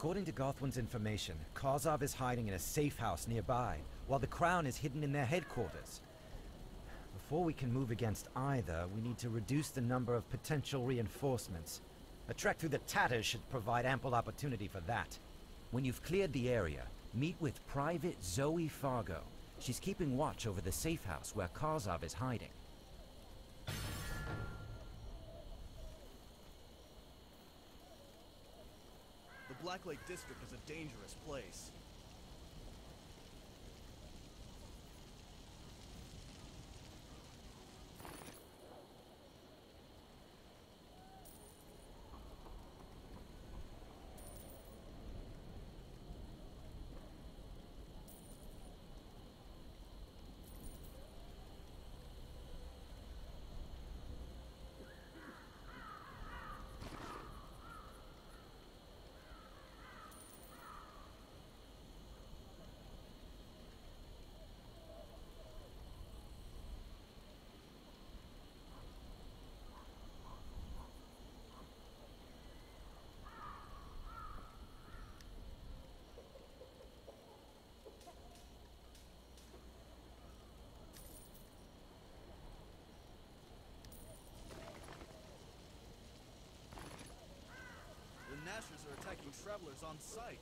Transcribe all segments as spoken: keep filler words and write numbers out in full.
According to Gothwin's information, Karzov is hiding in a safe house nearby, while the Crown is hidden in their headquarters. Before we can move against either, we need to reduce the number of potential reinforcements. A trek through the Tatters should provide ample opportunity for that. When you've cleared the area, meet with Private Zoe Fargo. She's keeping watch over the safe house where Karzov is hiding. The Black Lake District is a dangerous place. The Nashers are attacking travelers on sight.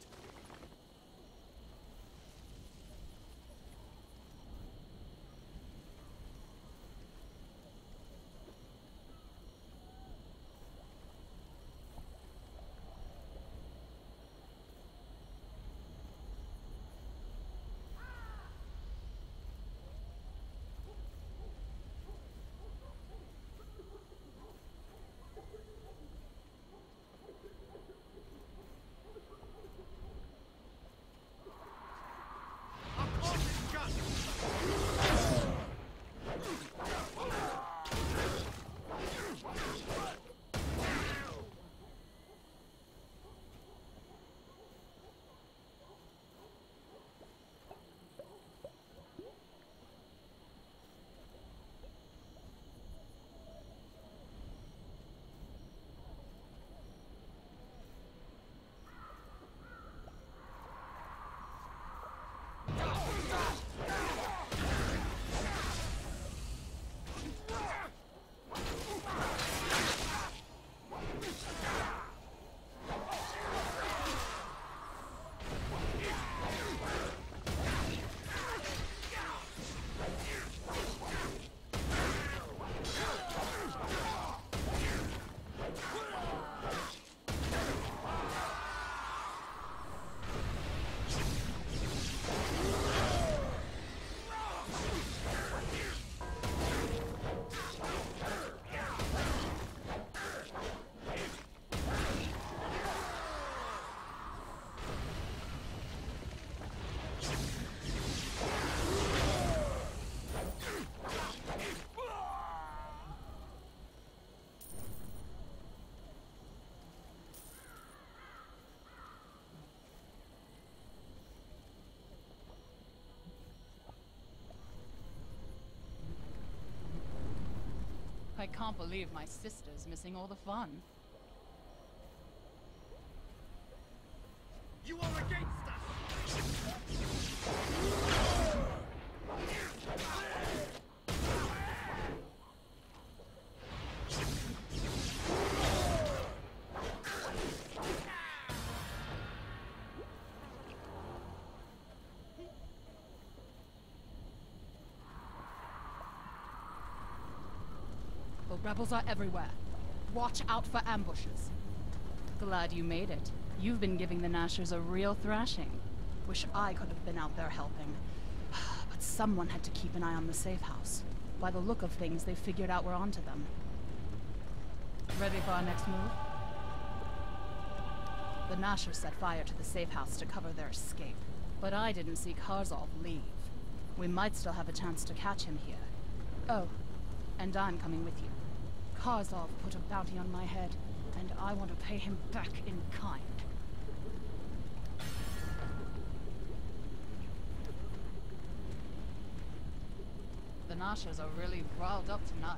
I can't believe my sister's missing all the fun. You are against us! The rebels are everywhere. Watch out for ambushes. Glad you made it. You've been giving the Nashers a real thrashing. Wish I could have been out there helping. But someone had to keep an eye on the safe house. By the look of things, they figured out we're onto them. Ready for our next move? The Nashers set fire to the safe house to cover their escape. But I didn't see Karzov leave. We might still have a chance to catch him here. Oh, and I'm coming with you. Karzov put a bounty on my head, and I want to pay him back in kind. The Nashers are really riled up tonight.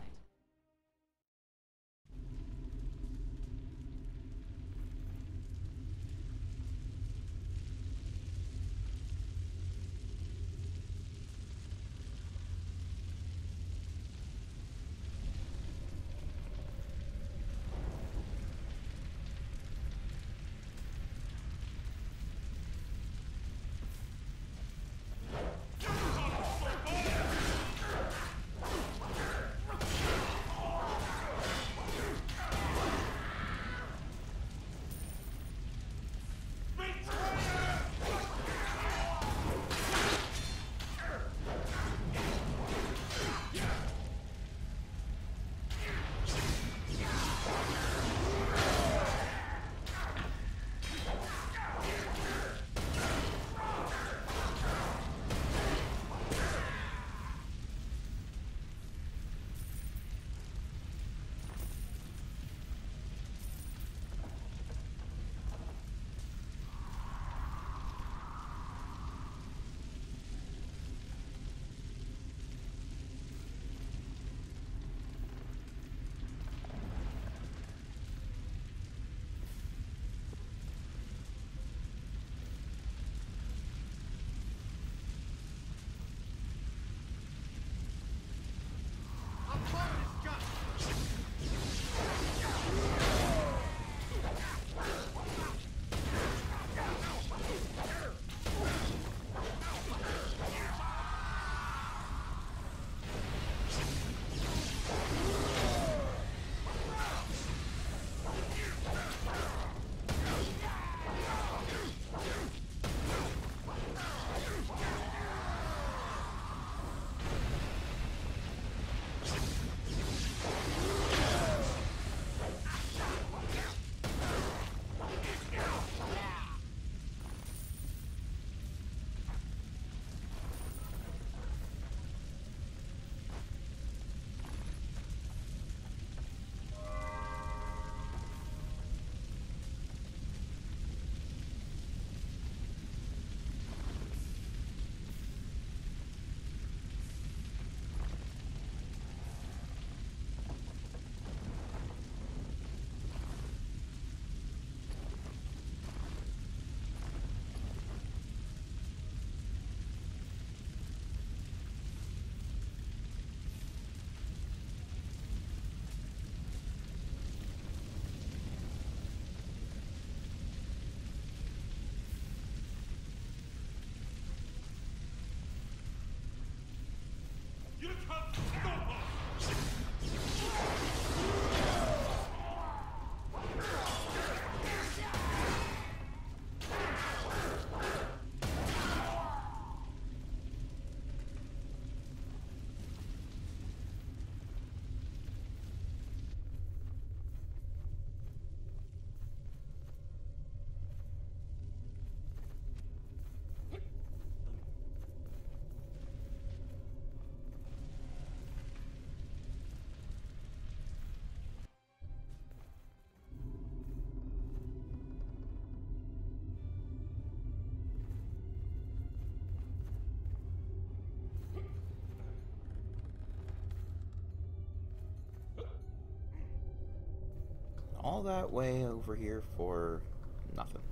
all that way over here for nothing.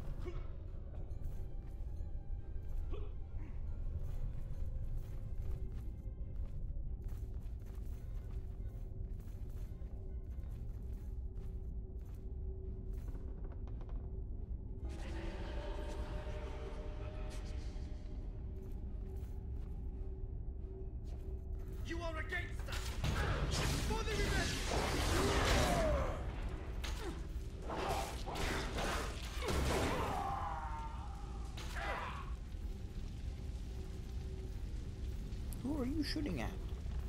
You are against us! For the revenge! Who are you shooting at?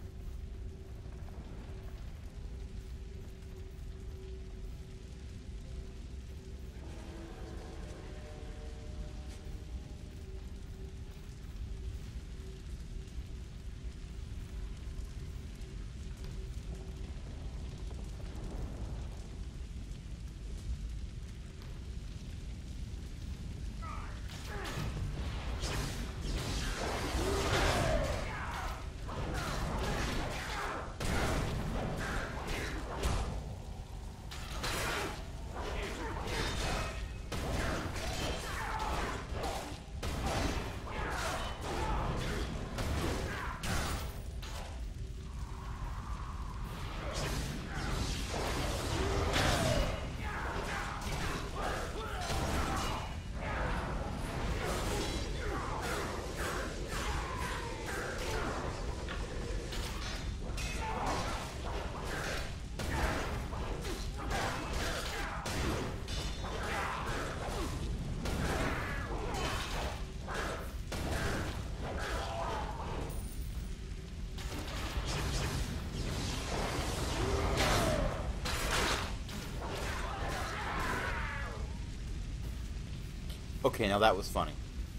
Okay, now that was funny.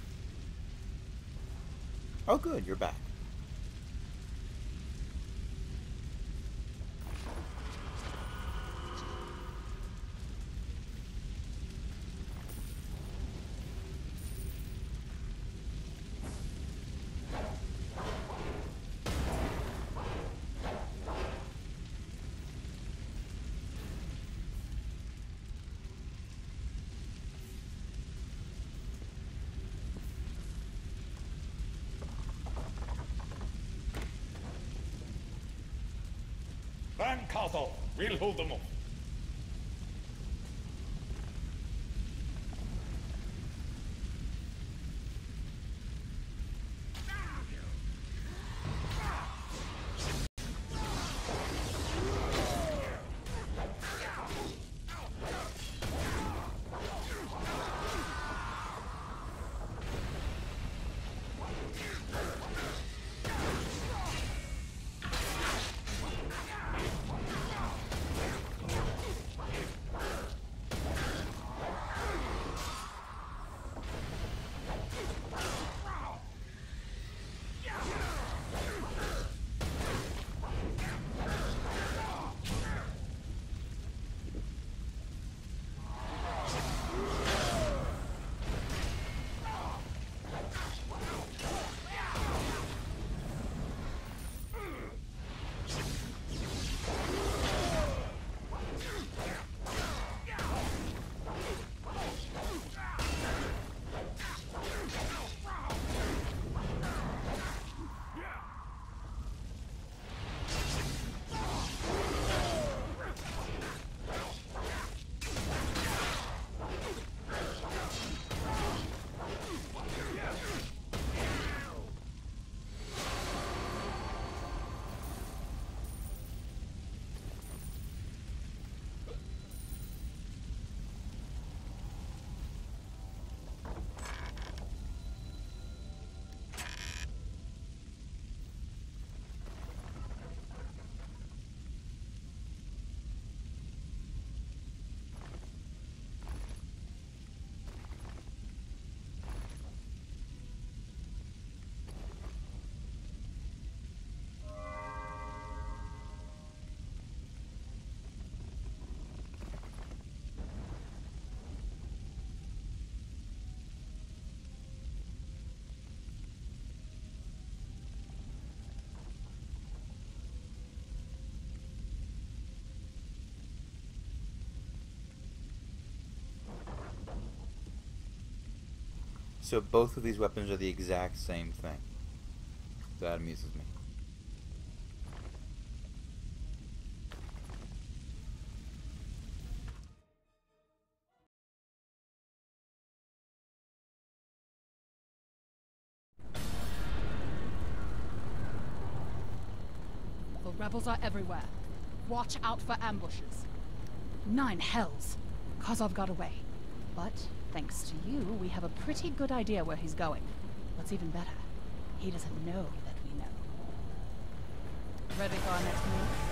Oh good, you're back. Van Castle, we'll hold them off. So both of these weapons are the exact same thing. That amuses me. The rebels are everywhere. Watch out for ambushes. Nine hells. Kozov got away. But, thanks to you, we have a pretty good idea where he's going. What's even better, he doesn't know that we know. Ready for our next move?